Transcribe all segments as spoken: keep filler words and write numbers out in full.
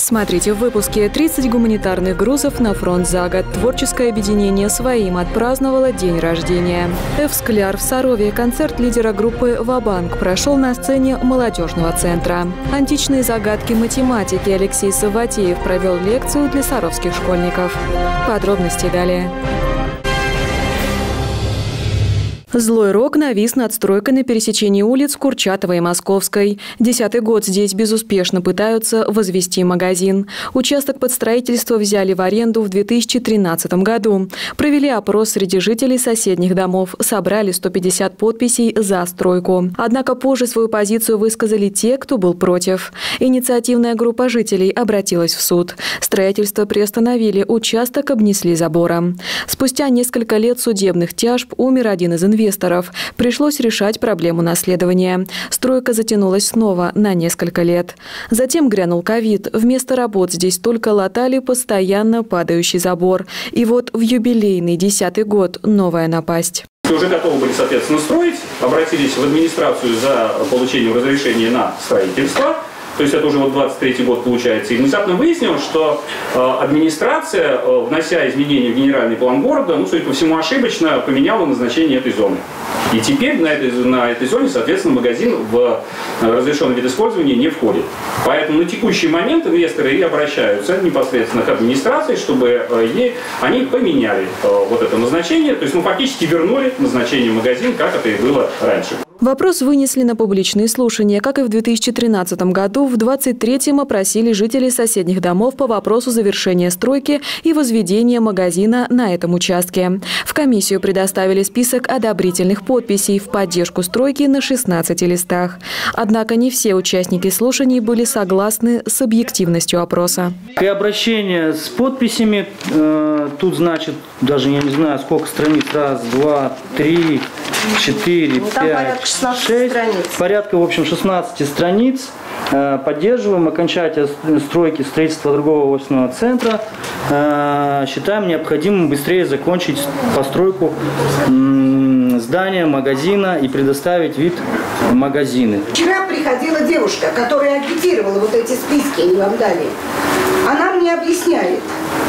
Смотрите в выпуске «тридцать гуманитарных грузов на фронт за год». Творческое объединение «Своим» отпраздновало день рождения. Эвскляр в Сарове. Концерт лидера группы «Ва-банк» прошел на сцене молодежного центра. Античные загадки математики Алексей Саватеев провел лекцию для саровских школьников. Подробности далее. Злой рок навис над стройкой на пересечении улиц Курчатовой и Московской. Десятый год здесь безуспешно пытаются возвести магазин. Участок под строительство взяли в аренду в две тысячи тринадцатом году. Провели опрос среди жителей соседних домов. Собрали сто пятьдесят подписей за стройку. Однако позже свою позицию высказали те, кто был против. Инициативная группа жителей обратилась в суд. Строительство приостановили, участок обнесли забором. Спустя несколько лет судебных тяжб умер один из инвесторов. Инвесторов. Пришлось решать проблему наследования. Стройка затянулась снова на несколько лет. Затем грянул ковид. Вместо работ здесь только латали постоянно падающий забор. И вот в юбилейный десятый год новая напасть. Уже готовы были, соответственно, строить, обратились в администрацию за получением разрешения на строительство. То есть это уже вот двадцать третий год получается. И внезапно выяснилось, что э, администрация, э, внося изменения в генеральный план города, ну, судя по всему, ошибочно поменяла назначение этой зоны. И теперь на этой, на этой зоне, соответственно, магазин в разрешенный вид использования не входит. Поэтому на текущий момент инвесторы и обращаются непосредственно к администрации, чтобы э, ей, они поменяли э, вот это назначение. То есть мы фактически вернули назначение магазина, как это и было раньше. Вопрос вынесли на публичные слушания. Как и в две тысячи тринадцатом году, в двадцать третьем опросили жителей соседних домов по вопросу завершения стройки и возведения магазина на этом участке. В комиссию предоставили список одобрительных подписей в поддержку стройки на шестнадцати листах. Однако не все участники слушаний были согласны с объективностью опроса. И обращение с подписями, э, тут значит, даже я не знаю, сколько страниц, раз, два, три, четыре, пять, шесть, порядка, в общем, шестнадцати страниц. Поддерживаем окончание стройки строительства другого офисного центра. Считаем необходимым быстрее закончить постройку здания, магазина и предоставить вид в магазины. Вчера приходила девушка, которая агитировала вот эти списки, они вам дали. Она мне объясняет.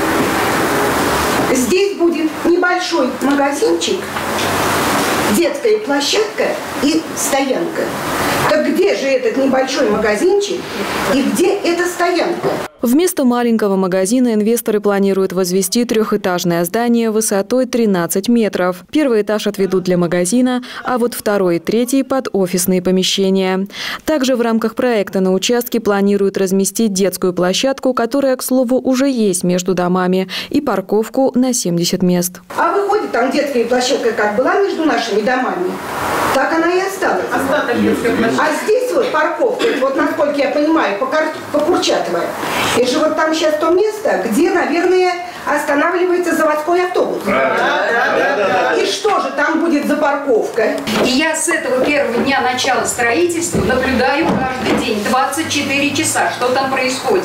Здесь будет небольшой магазинчик, детская площадка и стоянка. Так где же этот небольшой магазинчик и где эта стоянка? Вместо маленького магазина инвесторы планируют возвести трехэтажное здание высотой тринадцать метров. Первый этаж отведут для магазина, а вот второй и третий – под офисные помещения. Также в рамках проекта на участке планируют разместить детскую площадку, которая, к слову, уже есть между домами, и парковку на семьдесят мест. А выходит, там детская площадка как была между нашими домами, так она и осталась. А здесь вот парковка, вот насколько я понимаю, по, по Курчатовой. И же вот там сейчас то место, где, наверное, останавливается заводской автобус. Да, да, да, да, да. И что же там будет за парковка? И я с этого первого дня начала строительства наблюдаю каждый день, двадцать четыре часа, что там происходит.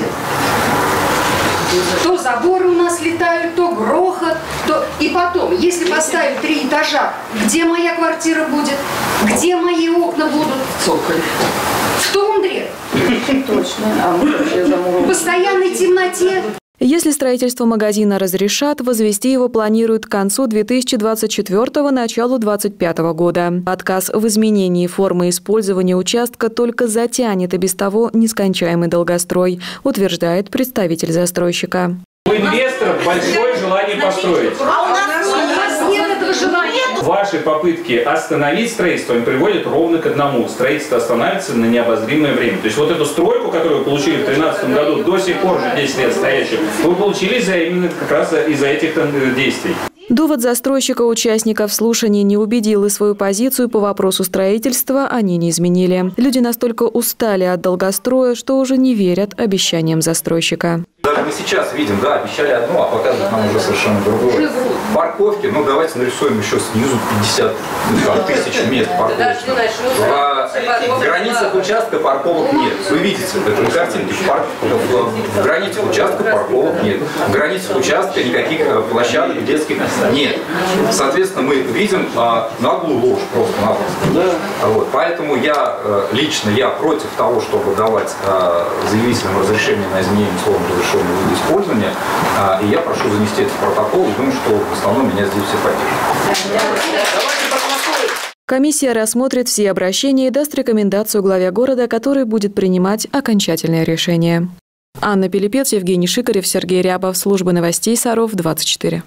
То заборы у нас летают, то грохот, то... И потом, если поставить три этажа, где моя квартира будет? Где мои окна будут? Цоколь. В тундре. Точно. А мы вообще замурованы. В постоянной темноте. Если строительство магазина разрешат, возвести его планируют к концу две тысячи двадцать четвёртого – началу две тысячи двадцать пятого года. Отказ в изменении формы использования участка только затянет и без того нескончаемый долгострой, утверждает представитель застройщика. У инвесторов большое желание построить. А у нас, у нас нет этого желания. Ваши попытки остановить строительство они приводят ровно к одному. Строительство останавливается на необозримое время. То есть вот эту стройку, которую вы получили в две тысячи тринадцатом году, до сих пор же десять лет стоящую, вы получили из-за именно как раз из-за этих действий. Довод застройщика участников слушаний не убедил, и свою позицию по вопросу строительства они не изменили. Люди настолько устали от долгостроя, что уже не верят обещаниям застройщика. Даже мы сейчас видим, да, обещали одно, а показывают нам уже совершенно другое. Парковки, ну давайте нарисуем еще снизу пятьдесят тысяч мест парковки. В В границах участка парковок нет. Вы видите, это на картинке. В границах участка парковок нет. В границах участка никаких площадок детских нет. Соответственно, мы видим а, наглую ложь просто-напросто. Вот. Поэтому я лично я против того, чтобы давать а, заявителям разрешение на изменение условно разрешенного вида использования. А, и я прошу занести это в протокол. И думаю, что в основном меня здесь все поддержат. Комиссия рассмотрит все обращения и даст рекомендацию главе города, который будет принимать окончательное решение. Анна Пилипец, Евгений Шикарев, Сергей Рябов. Служба новостей Саров, двадцать четыре.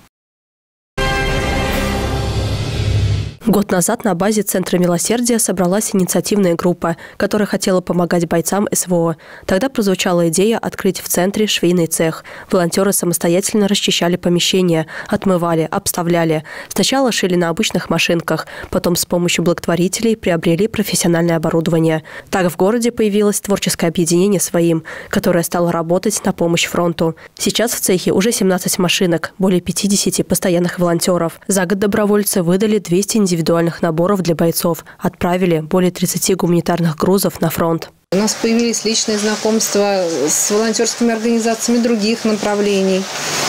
Год назад на базе Центра милосердия собралась инициативная группа, которая хотела помогать бойцам эс вэ о. Тогда прозвучала идея открыть в центре швейный цех. Волонтеры самостоятельно расчищали помещения, отмывали, обставляли. Сначала шили на обычных машинках, потом с помощью благотворителей приобрели профессиональное оборудование. Так в городе появилось творческое объединение «Своим», которое стало работать на помощь фронту. Сейчас в цехе уже семнадцать машинок, более пятидесяти постоянных волонтеров. За год добровольцы выдали двести индивидуальных индивидуальных наборов для бойцов, отправили более тридцати гуманитарных грузов на фронт. У нас появились личные знакомства с волонтерскими организациями других направлений.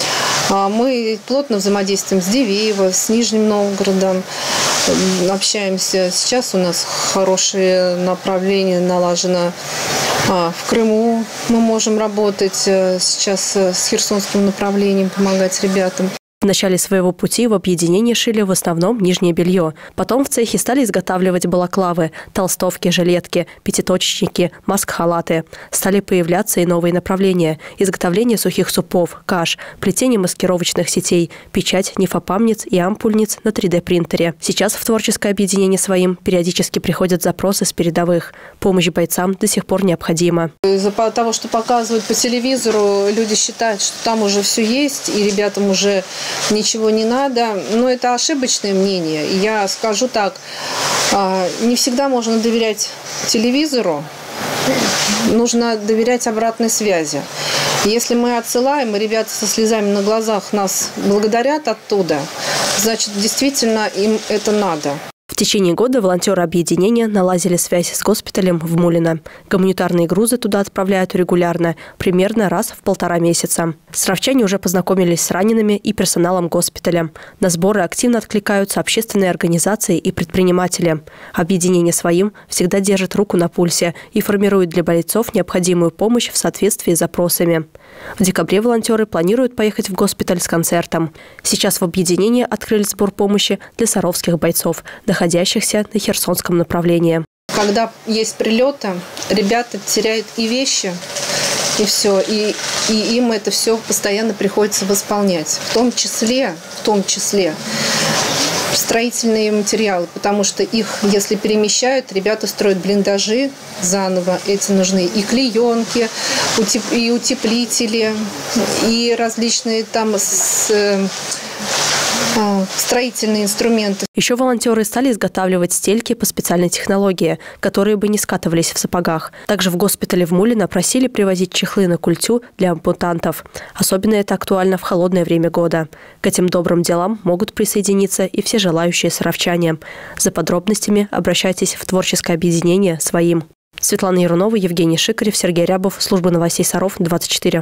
Мы плотно взаимодействуем с Дивеево, с Нижним Новгородом, общаемся. Сейчас у нас хорошее направление налажено в Крыму. Мы можем работать сейчас с херсонским направлением, помогать ребятам. В начале своего пути в объединении шили в основном нижнее белье. Потом в цехе стали изготавливать балаклавы, толстовки, жилетки, пятиточечники, маск-халаты. Стали появляться и новые направления – изготовление сухих супов, каш, плетение маскировочных сетей, печать нефопамниц и ампульниц на три дэ принтере. Сейчас в творческое объединение «Своим» периодически приходят запросы с передовых. Помощь бойцам до сих пор необходима. Из-за того, что показывают по телевизору, люди считают, что там уже все есть, и ребятам уже ничего не надо, но это ошибочное мнение. Я скажу так, не всегда можно доверять телевизору, нужно доверять обратной связи. Если мы отсылаем, и ребята со слезами на глазах нас благодарят оттуда, значит, действительно им это надо. В течение года волонтеры объединения наладили связь с госпиталем в Мулино. Гуманитарные грузы туда отправляют регулярно, примерно раз в полтора месяца. Саровчане уже познакомились с ранеными и персоналом госпиталя. На сборы активно откликаются общественные организации и предприниматели. Объединение «Своим» всегда держит руку на пульсе и формирует для бойцов необходимую помощь в соответствии с запросами. В декабре волонтеры планируют поехать в госпиталь с концертом. Сейчас в объединении открыли сбор помощи для саровских бойцов, находящихся на Херсонском направлении. Когда есть прилеты, ребята теряют и вещи, и все, и, и им это все постоянно приходится восполнять. В том числе, в том числе строительные материалы, потому что их, если перемещают, ребята строят блиндажи заново. Эти нужны и клеенки, и утеплители, и различные там с, строительные инструменты. Еще волонтеры стали изготавливать стельки по специальной технологии, которые бы не скатывались в сапогах. Также в госпитале в Мулино просили привозить чехлы на культю для ампутантов. Особенно это актуально в холодное время года. К этим добрым делам могут присоединиться и все желающие саровчане. За подробностями обращайтесь в творческое объединение «Своим». Светлана Ярунова, Евгений Шикарев, Сергей Рябов. Служба новостей Саров, двадцать четыре.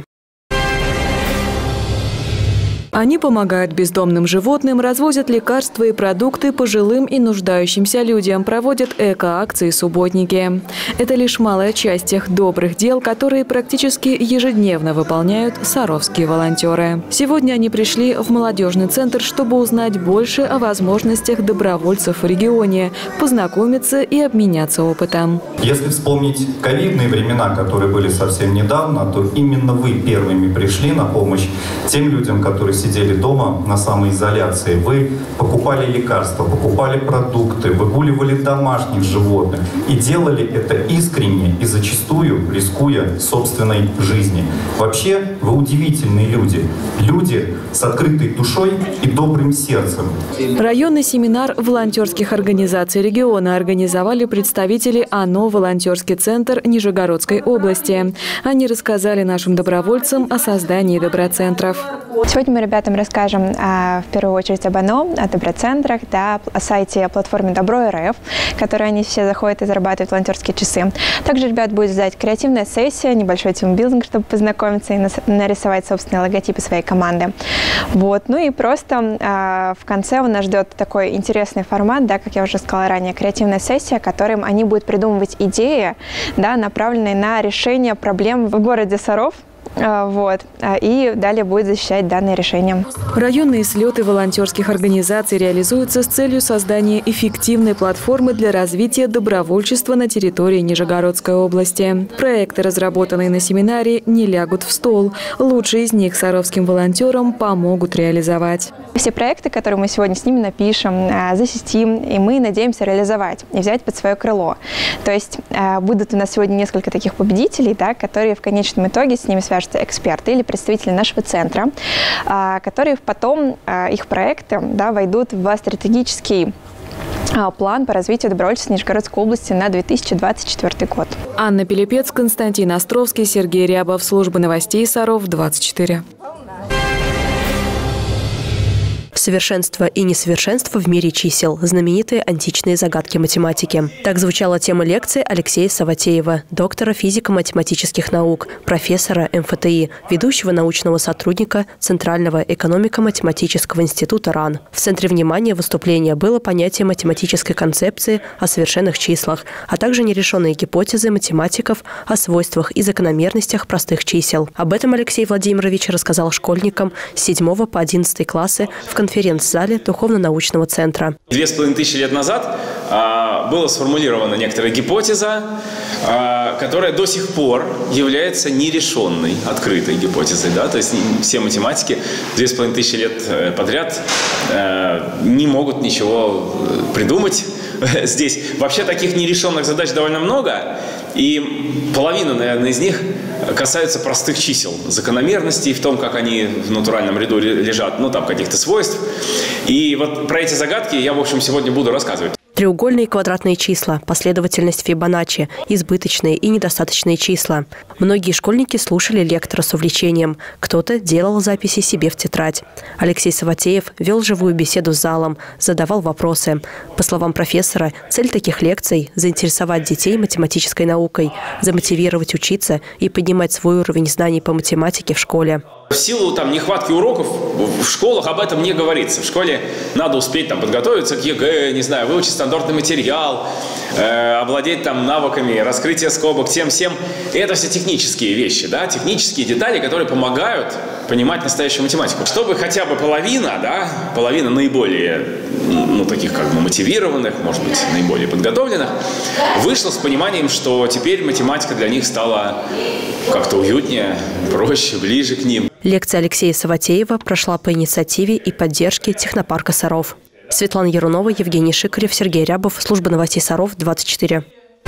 Они помогают бездомным животным, развозят лекарства и продукты пожилым и нуждающимся людям, проводят эко-акции, субботники. Это лишь малая часть тех добрых дел, которые практически ежедневно выполняют саровские волонтеры. Сегодня они пришли в молодежный центр, чтобы узнать больше о возможностях добровольцев в регионе, познакомиться и обменяться опытом. Если вспомнить ковидные времена, которые были совсем недавно, то именно вы первыми пришли на помощь тем людям, которые сидели дома на самоизоляции. Вы покупали лекарства, покупали продукты, выгуливали домашних животных и делали это искренне и зачастую рискуя собственной жизнью. Вообще, вы удивительные люди. Люди с открытой душой и добрым сердцем. Районный семинар волонтерских организаций региона организовали представители ОНО «Волонтерский центр» Нижегородской области. Они рассказали нашим добровольцам о создании доброцентров. Сегодня мы ребятам расскажем а, в первую очередь об ОНО, о доброцентрах, да, о сайте, о платформе Добро.РФ, в которой они все заходят и зарабатывают волонтерские часы. Также ребят будет ждать креативная сессия, небольшой тимбилдинг, чтобы познакомиться и нарисовать собственные логотипы своей команды. Вот. Ну и просто а, в конце у нас ждет такой интересный формат, да, как я уже сказала ранее, креативная сессия, которым они будут придумывать идеи, да, направленные на решение проблем в городе Саров. Вот. И далее будет защищать данные решения. Районные слеты волонтерских организаций реализуются с целью создания эффективной платформы для развития добровольчества на территории Нижегородской области. Проекты, разработанные на семинаре, не лягут в стол. Лучшие из них саровским волонтерам помогут реализовать. Все проекты, которые мы сегодня с ними напишем, засистим, и мы надеемся реализовать и взять под свое крыло. То есть будут у нас сегодня несколько таких победителей, да, которые в конечном итоге с ними свяжутся эксперты или представители нашего центра, которые потом, их проекты, да, войдут в стратегический план по развитию добровольчества Нижегородской области на две тысячи двадцать четвёртый год. Анна Пилипец, Константин Островский, Сергей Рябов. Служба новостей Саров, двадцать четыре. Совершенство и несовершенство в мире чисел. Знаменитые античные загадки математики. Так звучала тема лекции Алексея Саватеева, доктора физико-математических наук, профессора эм эф тэ и, ведущего научного сотрудника Центрального экономико-математического института РАН. В центре внимания выступления было понятие математической концепции о совершенных числах, а также нерешенные гипотезы математиков о свойствах и закономерностях простых чисел. Об этом Алексей Владимирович рассказал школьникам с седьмого по одиннадцатый классы в конференции конференц-зале Духовно-научного центра. Две с половиной тысячи лет назад а, была сформулирована некоторая гипотеза, а, которая до сих пор является нерешенной, открытой гипотезой. Да? То есть все математики две с половиной тысячи лет подряд а, не могут ничего придумать. Здесь вообще таких нерешенных задач довольно много, и половина, наверное, из них касаются простых чисел, закономерностей в том, как они в натуральном ряду лежат, ну там каких-то свойств. И вот про эти загадки я, в общем, сегодня буду рассказывать. Треугольные и квадратные числа, последовательность Фибоначчи, избыточные и недостаточные числа. Многие школьники слушали лектора с увлечением. Кто-то делал записи себе в тетрадь. Алексей Саватеев вел живую беседу с залом, задавал вопросы. По словам профессора, цель таких лекций – заинтересовать детей математической наукой, замотивировать учиться и поднимать свой уровень знаний по математике в школе. В силу там, нехватки уроков в школах об этом не говорится. В школе надо успеть там, подготовиться к ЕГЭ, не знаю, выучить стандартный материал, э, овладеть там, навыками раскрытия скобок, тем-всем. И это все технические вещи, да, технические детали, которые помогают понимать настоящую математику. Чтобы хотя бы половина, да, половина наиболее, ну, таких как бы мотивированных, может быть, наиболее подготовленных, вышла с пониманием, что теперь математика для них стала как-то уютнее, проще, ближе к ним. Лекция Алексея Саватеева прошла по инициативе и поддержке технопарка «Саров». Светлана Ярунова, Евгений Шикарев, Сергей Рябов. Служба новостей Саров, двадцать четыре.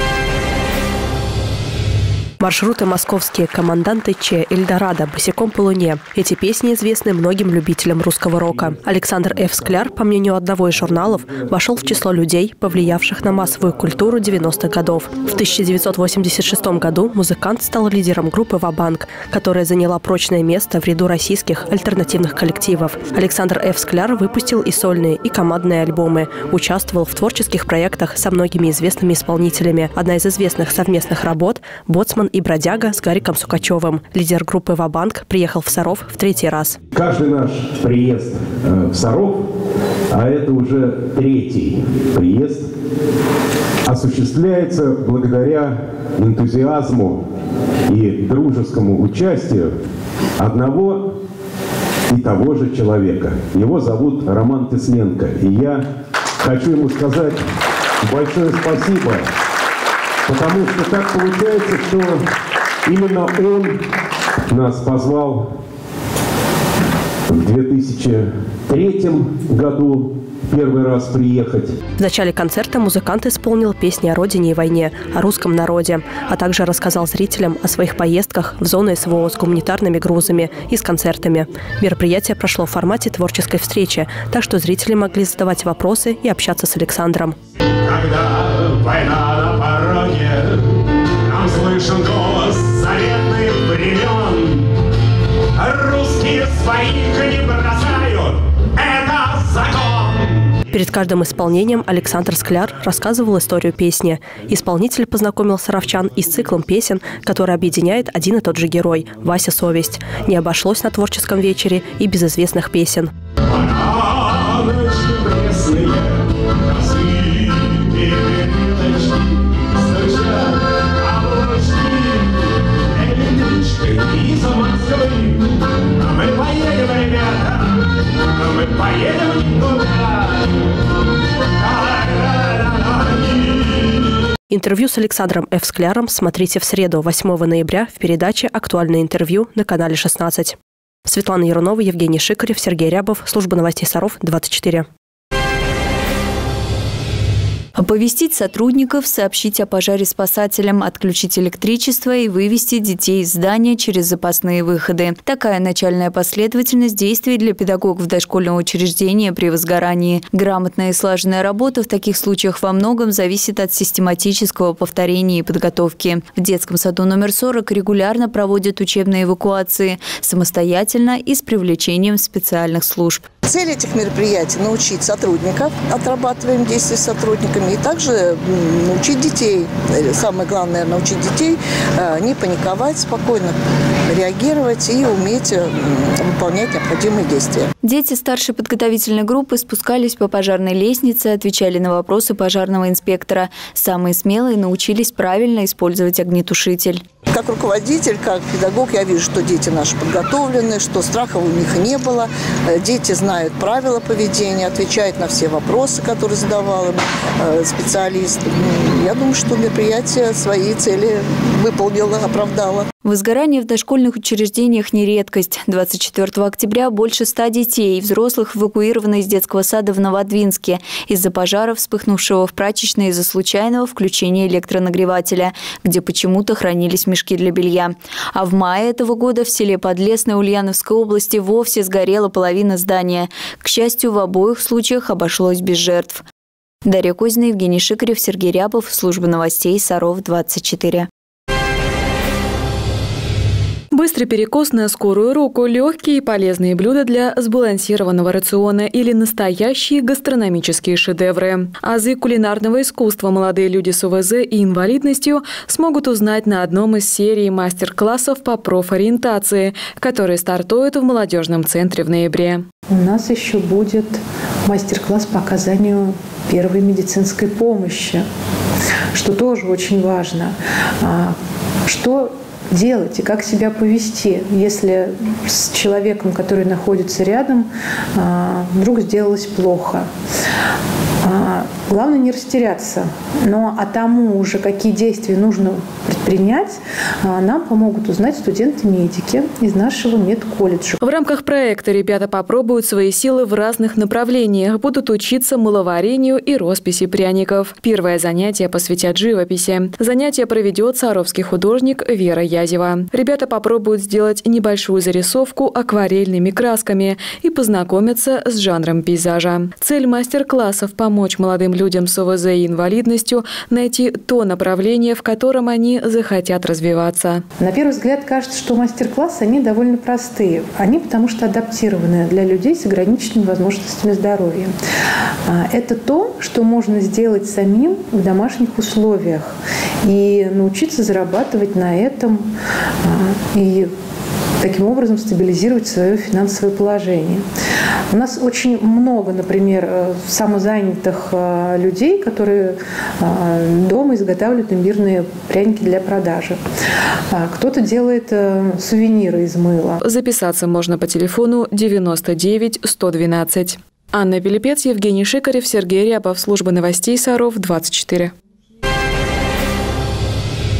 Маршруты московские, команданты Че, Эльдорадо, Босиком по луне. Эти песни известны многим любителям русского рока. Александр Ф. Скляр, по мнению одного из журналов, вошел в число людей, повлиявших на массовую культуру девяностых годов. В тысяча девятьсот восемьдесят шестом году музыкант стал лидером группы «Ва-банк», которая заняла прочное место в ряду российских альтернативных коллективов. Александр Ф. Скляр выпустил и сольные, и командные альбомы. Участвовал в творческих проектах со многими известными исполнителями. Одна из известных совместных работ – «Боцман и бродяга» с Гариком Сукачевым. Лидер группы «Ва-банк» приехал в Саров в третий раз. Каждый наш приезд в Саров, а это уже третий приезд, осуществляется благодаря энтузиазму и дружескому участию одного и того же человека. Его зовут Роман Тесленко. И я хочу ему сказать большое спасибо, потому что так получается, что именно он нас позвал в две тысячи третьем году первый раз приехать. В начале концерта музыкант исполнил песни о родине и войне, о русском народе, а также рассказал зрителям о своих поездках в зону СВО с гуманитарными грузами и с концертами. Мероприятие прошло в формате творческой встречи, так что зрители могли задавать вопросы и общаться с Александром. Когда война на пороге, нам слышен голос заветных времен. Русские своих не бросают, это закон. Перед каждым исполнением Александр Скляр рассказывал историю песни. Исполнитель познакомил саровчан и с циклом песен, который объединяет один и тот же герой – Вася Совесть. Не обошлось на творческом вечере и без известных песен. Интервью с Александром Ф. Скляром смотрите в среду, восьмого ноября, в передаче «Актуальное интервью» на канале шестнадцать. Светлана Ярунова, Евгений Шикарев, Сергей Рябов, служба новостей Саров, двадцать четыре. Оповестить сотрудников, сообщить о пожаре спасателям, отключить электричество и вывести детей из здания через запасные выходы. Такая начальная последовательность действий для педагогов дошкольного учреждения при возгорании. Грамотная и слаженная работа в таких случаях во многом зависит от систематического повторения и подготовки. В детском саду номер сорок регулярно проводят учебные эвакуации самостоятельно и с привлечением специальных служб. Цель этих мероприятий – научить сотрудников, отрабатываем действия с сотрудниками, и также научить детей, самое главное, научить детей не паниковать, спокойно реагировать и уметь выполнять необходимые действия. Дети старшей подготовительной группы спускались по пожарной лестнице, отвечали на вопросы пожарного инспектора. Самые смелые научились правильно использовать огнетушитель. Как руководитель, как педагог, я вижу, что дети наши подготовлены, что страхов у них не было. Дети знают правила поведения, отвечают на все вопросы, которые задавал им специалист. Я думаю, что мероприятие свои цели выполнило, оправдало. Возгорание в дошкольных учреждениях не редкость. двадцать четвёртого октября больше ста детей и взрослых эвакуированы из детского сада в Новодвинске из-за пожара, вспыхнувшего в прачечной из-за случайного включения электронагревателя, где почему-то хранились мешки для белья. А в мае этого года в селе Подлесной Ульяновской области вовсе сгорела половина здания. К счастью, в обоих случаях обошлось без жертв. Дарья Козина, Евгений Шикарев, Сергей Рябов, служба новостей Саров, двадцать четыре. Быстрый перекус на скорую руку, легкие и полезные блюда для сбалансированного рациона или настоящие гастрономические шедевры. Азы кулинарного искусства молодые люди с ОВЗ и инвалидностью смогут узнать на одном из серий мастер-классов по профориентации, которые стартуют в молодежном центре в ноябре. У нас еще будет мастер-класс по оказанию первой медицинской помощи, что тоже очень важно. Что делать и как себя повести, если с человеком, который находится рядом, вдруг сделалось плохо. Главное не растеряться, но а тому уже, какие действия нужно предпринять, нам помогут узнать студенты-медики из нашего медколледжа. В рамках проекта ребята попробуют свои силы в разных направлениях, будут учиться маловарению и росписи пряников. Первое занятие посвятят живописи. Занятие проведет саровский художник Вера Язева. Ребята попробуют сделать небольшую зарисовку акварельными красками и познакомиться с жанром пейзажа. Цель мастер-классов – помочь молодым людям с ОВЗ и инвалидностью найти то направление, в котором они захотят развиваться. На первый взгляд кажется, что мастер-классы, они довольно простые. Они потому что адаптированы для людей с ограниченными возможностями здоровья. Это то, что можно сделать самим в домашних условиях и научиться зарабатывать на этом и таким образом стабилизировать свое финансовое положение. У нас очень много, например, самозанятых людей, которые дома изготавливают имбирные пряники для продажи. Кто-то делает сувениры из мыла. Записаться можно по телефону девяносто девять сто двенадцать. Анна Пилипец, Евгений Шикарев, Сергей Рябов, служба новостей Саров, двадцать четыре.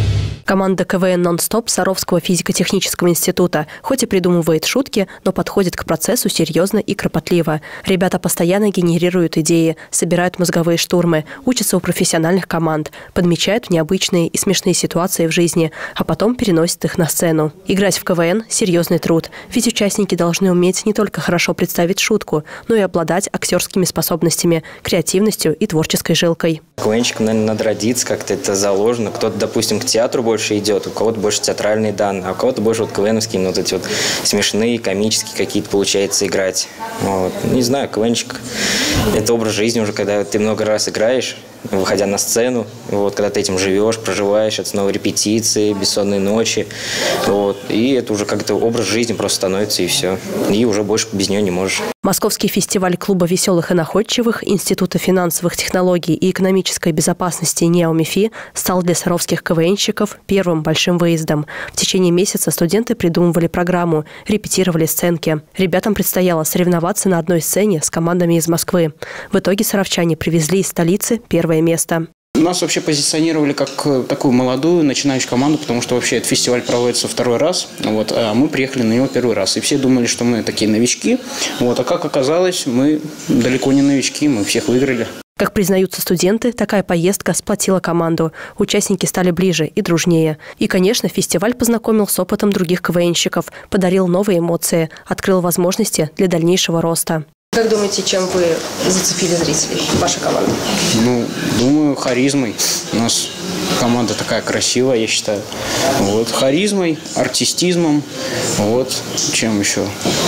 Команда КВН «Нон-стоп» Саровского физико-технического института хоть и придумывает шутки, но подходит к процессу серьезно и кропотливо. Ребята постоянно генерируют идеи, собирают мозговые штурмы, учатся у профессиональных команд, подмечают необычные и смешные ситуации в жизни, а потом переносят их на сцену. Играть в КВН – серьезный труд, ведь участники должны уметь не только хорошо представить шутку, но и обладать актерскими способностями, креативностью и творческой жилкой. КВНщикам, наверное, надо родиться, как-то это заложено. Кто-то, допустим, к театру больше идет, у кого-то больше театральные данные, а у кого-то больше вот КВНовские, ну, вот эти вот смешные, комические какие-то получается играть. Вот. Не знаю, КВНчик – это образ жизни уже, когда ты много раз играешь, выходя на сцену, вот, когда ты этим живешь, проживаешь, это снова репетиции, бессонные ночи, вот, и это уже как-то образ жизни просто становится, и все. И уже больше без нее не можешь. Московский фестиваль клуба веселых и находчивых Института финансовых технологий и экономической безопасности НЕО-МИФИ стал для саровских КВНщиков первым большим выездом. В течение месяца студенты придумывали программу, репетировали сценки. Ребятам предстояло соревноваться на одной сцене с командами из Москвы. В итоге саровчане привезли из столицы первое место. Нас вообще позиционировали как такую молодую, начинающую команду, потому что вообще этот фестиваль проводится второй раз, вот, а мы приехали на него первый раз. И все думали, что мы такие новички, вот, а как оказалось, мы далеко не новички, мы всех выиграли. Как признаются студенты, такая поездка сплотила команду. Участники стали ближе и дружнее. И, конечно, фестиваль познакомил с опытом других КВНщиков, подарил новые эмоции, открыл возможности для дальнейшего роста. Как думаете, чем вы зацепили зрителей, ваша команда? Ну, думаю, харизмой. У нас команда такая красивая, я считаю. Вот, харизмой, артистизмом, вот, чем еще?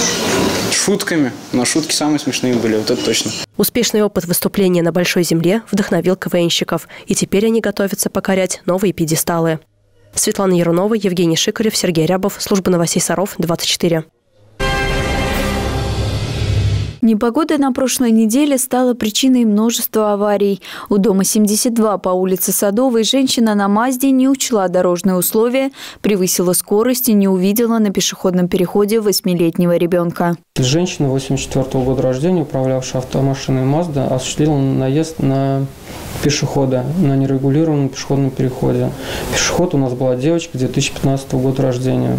Шутками. Но шутки самые смешные были, вот это точно. Успешный опыт выступления на большой земле вдохновил КВНщиков, и теперь они готовятся покорять новые пьедесталы. Светлана Ярунова, Евгений Шикарев, Сергей Рябов, служба новостей Саров, двадцать четыре. Непогода на прошлой неделе стала причиной множества аварий. У дома семьдесят два по улице Садовой женщина на Мазде не учла дорожные условия, превысила скорость и не увидела на пешеходном переходе восьмилетнего ребенка. Женщина восемьдесят четвёртого года рождения, управлявшая автомашиной Мазда, осуществила наезд на пешехода на нерегулированном пешеходном переходе. Пешеход у нас была девочка две тысячи пятнадцатого года рождения.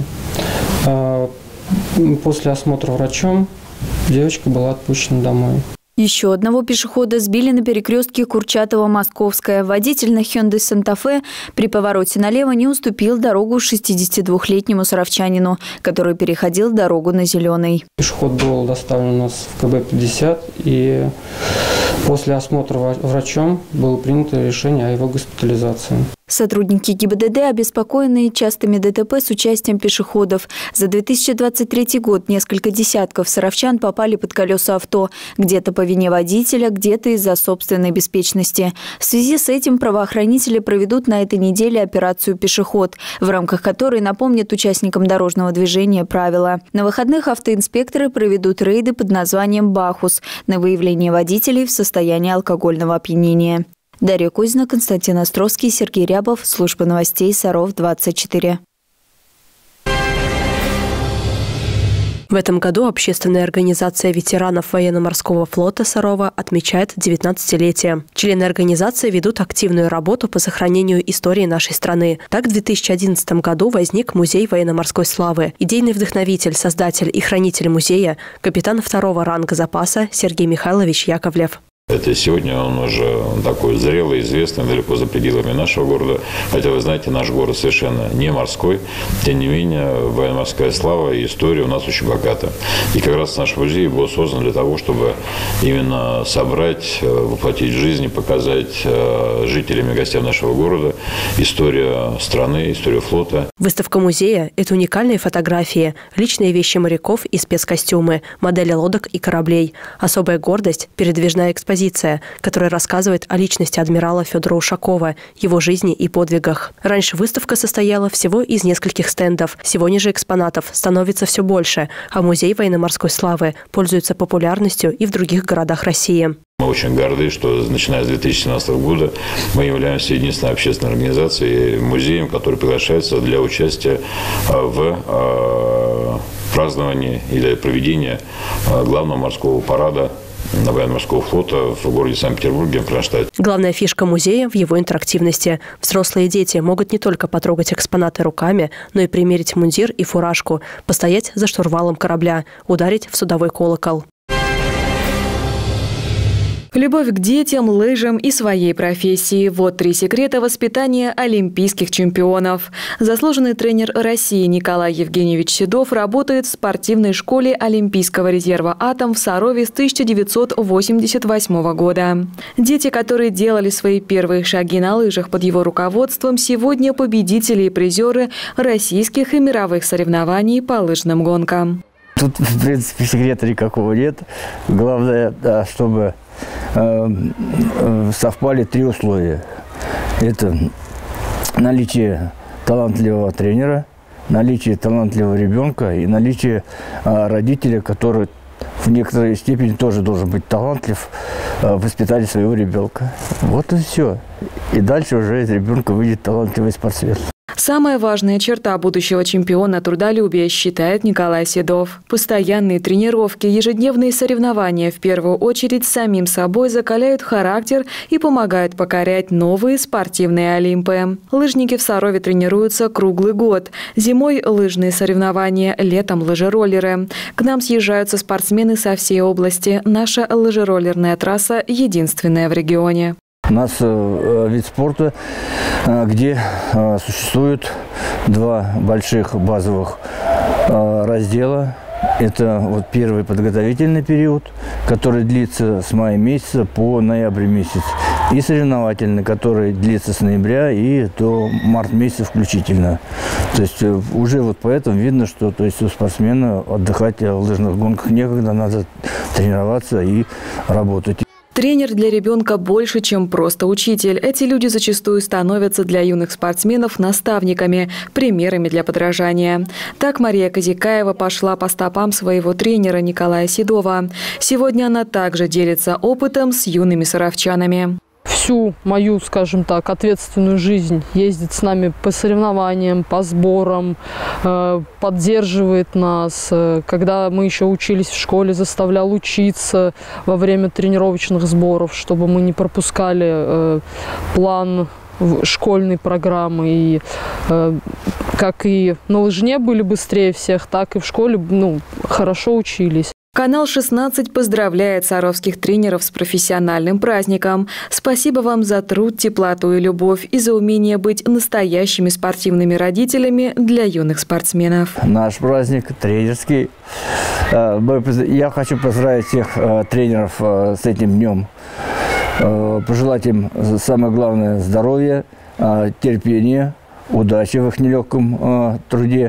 После осмотра врачом девочка была отпущена домой. Еще одного пешехода сбили на перекрестке Курчатова-Московская. Водитель на Hyundai Santa Fe при повороте налево не уступил дорогу шестидесятидвухлетнему саровчанину, который переходил дорогу на зеленый. Пешеход был доставлен у нас в ка бэ пятьдесят, и после осмотра врачом было принято решение о его госпитализации. Сотрудники ГИБДД обеспокоены частыми ДТП с участием пешеходов. За две тысячи двадцать третий год несколько десятков саровчан попали под колеса авто. Где-то по вине водителя, где-то из-за собственной беспечности. В связи с этим правоохранители проведут на этой неделе операцию «Пешеход», в рамках которой напомнят участникам дорожного движения правила. На выходных автоинспекторы проведут рейды под названием «Бахус» на выявление водителей в состоянии алкогольного опьянения. Дарья Кузина, Константин Островский, Сергей Рябов, служба новостей Саров, двадцать четыре. В этом году общественная организация ветеранов военно-морского флота Сарова отмечает девятнадцатилетие. Члены организации ведут активную работу по сохранению истории нашей страны. Так, в две тысячи одиннадцатом году возник Музей военно-морской славы. Идейный вдохновитель, создатель и хранитель музея – капитан второго ранга запаса Сергей Михайлович Яковлев. Это сегодня он уже такой зрелый, известный, далеко за пределами нашего города. Хотя, вы знаете, наш город совершенно не морской. Тем не менее, военно-морская слава и история у нас очень богата. И как раз наш музей был создан для того, чтобы именно собрать, воплотить в жизнь, показать жителям и гостям нашего города историю страны, историю флота. Выставка музея – это уникальные фотографии, личные вещи моряков и спецкостюмы, модели лодок и кораблей. Особая гордость – передвижная экспозиция, которая рассказывает о личности адмирала Федора Ушакова, его жизни и подвигах. Раньше выставка состояла всего из нескольких стендов. Сегодня же экспонатов становится все больше, а музей военно-морской славы пользуется популярностью и в других городах России. Мы очень горды, что начиная с две тысячи семнадцатого года мы являемся единственной общественной организацией, музеем, который приглашается для участия в праздновании или проведении главного морского парада военно-морского флота в городе Санкт-Петербурге, в Кронштадте. Главная фишка музея в его интерактивности. Взрослые дети могут не только потрогать экспонаты руками, но и примерить мундир и фуражку, постоять за штурвалом корабля, ударить в судовой колокол. Любовь к детям, лыжам и своей профессии – вот три секрета воспитания олимпийских чемпионов. Заслуженный тренер России Николай Евгеньевич Седов работает в спортивной школе Олимпийского резерва «Атом» в Сарове с тысяча девятьсот восемьдесят восьмого года. Дети, которые делали свои первые шаги на лыжах под его руководством, сегодня победители и призеры российских и мировых соревнований по лыжным гонкам. Тут, в принципе, секрета никакого нет. Главное, да, чтобы э, э, совпали три условия. Это наличие талантливого тренера, наличие талантливого ребенка и наличие э, родителя, который в некоторой степени тоже должен быть талантлив э, в воспитании своего ребенка. Вот и все. И дальше уже из ребенка выйдет талантливый спортсмен. Самая важная черта будущего чемпиона – трудолюбие, считает Николай Седов. Постоянные тренировки, ежедневные соревнования в первую очередь с самим собой закаляют характер и помогают покорять новые спортивные Олимпы. Лыжники в Сарове тренируются круглый год. Зимой – лыжные соревнования, летом – лыжероллеры. К нам съезжаются спортсмены со всей области. Наша лыжероллерная трасса единственная в регионе. У нас э, вид спорта, э, где э, существует два больших базовых э, раздела. Это вот первый подготовительный период, который длится с мая месяца по ноябрь месяц. И соревновательный, который длится с ноября и до марта месяца включительно. То есть э, уже вот поэтому видно, что то есть у спортсмена отдыхать в лыжных гонках некогда, надо тренироваться и работать. Тренер для ребенка больше, чем просто учитель. Эти люди зачастую становятся для юных спортсменов наставниками, примерами для подражания. Так Мария Козякаева пошла по стопам своего тренера Николая Седова. Сегодня она также делится опытом с юными саровчанами. Всю мою, скажем так, ответственную жизнь ездит с нами по соревнованиям, по сборам, поддерживает нас. Когда мы еще учились в школе, заставлял учиться во время тренировочных сборов, чтобы мы не пропускали план школьной программы. И как и на лыжне были быстрее всех, так и в школе ну, хорошо учились. Канал шестнадцать поздравляет саровских тренеров с профессиональным праздником. Спасибо вам за труд, теплоту и любовь и за умение быть настоящими спортивными родителями для юных спортсменов. Наш праздник тренерский. Я хочу поздравить всех тренеров с этим днем. Пожелать им самое главное здоровья, терпения, удачи в их нелегком труде.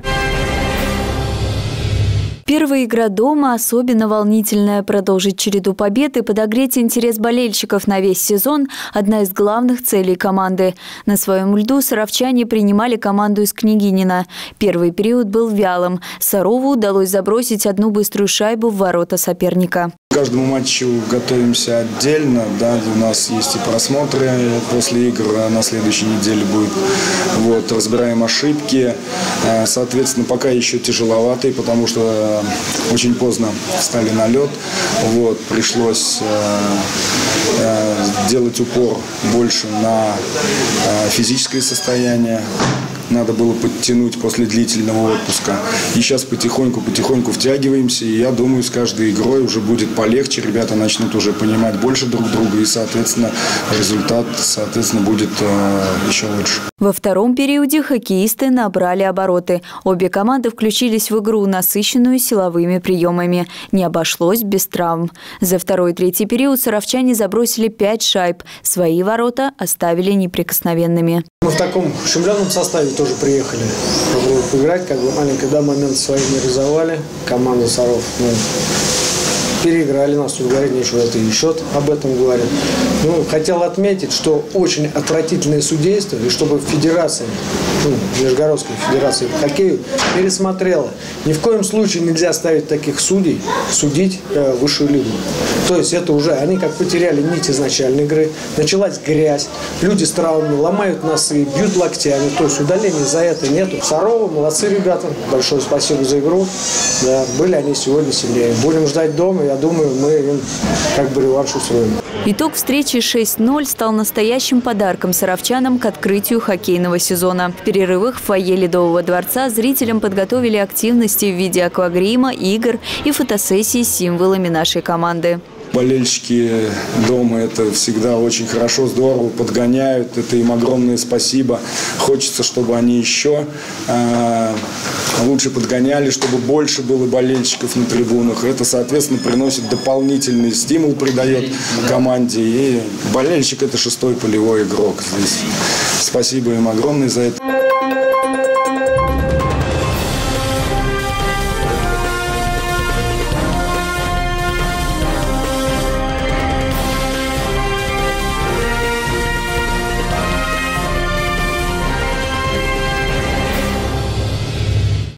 Первая игра дома особенно волнительная. Продолжить череду побед и подогреть интерес болельщиков на весь сезон – одна из главных целей команды. На своем льду саровчане принимали команду из Княгинина. Первый период был вялым. Сарову удалось забросить одну быструю шайбу в ворота соперника. К каждому матчу готовимся отдельно, да, у нас есть и просмотры после игр, на следующей неделе будет, вот, разбираем ошибки, соответственно, пока еще тяжеловатый, потому что очень поздно встали на лед, вот, пришлось э, делать упор больше на физическое состояние. Надо было подтянуть после длительного отпуска. И сейчас потихоньку-потихоньку втягиваемся. И я думаю, с каждой игрой уже будет полегче. Ребята начнут уже понимать больше друг друга. И, соответственно, результат, соответственно, будет э, еще лучше. Во втором периоде хоккеисты набрали обороты. Обе команды включились в игру, насыщенную силовыми приемами. Не обошлось без травм. За второй и третий период саровчане забросили пять шайб. Свои ворота оставили неприкосновенными. Мы в таком ущемленном составе тоже приехали поиграть, как бы маленький да, момент свои не реализовали. Команда Саров ну, переиграли нас, тут говорить нечего, это и счет об этом говорит. Ну, хотел отметить, что очень отвратительное судейство, и чтобы федерация, ну, Нижегородская федерация по хоккею пересмотрела. Ни в коем случае нельзя ставить таких судей, судить э, высшую лигу. То есть это уже, они как потеряли нить изначальной игры, началась грязь, люди с травмами ломают носы, бьют локтями, то есть удаления за это нету. Сарова, молодцы ребята, большое спасибо за игру, да, были они сегодня сильнее. Будем ждать дома, я я думаю, мы им как бы реванш устроим. Итог встречи шесть ноль стал настоящим подарком саровчанам к открытию хоккейного сезона. В перерывах в фойе Ледового дворца зрителям подготовили активности в виде аквагрима, игр и фотосессий с символами нашей команды. Болельщики дома это всегда очень хорошо, здорово подгоняют. Это им огромное спасибо. Хочется, чтобы они еще э, лучше подгоняли, чтобы больше было болельщиков на трибунах. Это, соответственно, приносит дополнительный стимул, придает команде. И болельщик – это шестой полевой игрок здесь. Спасибо им огромное за это.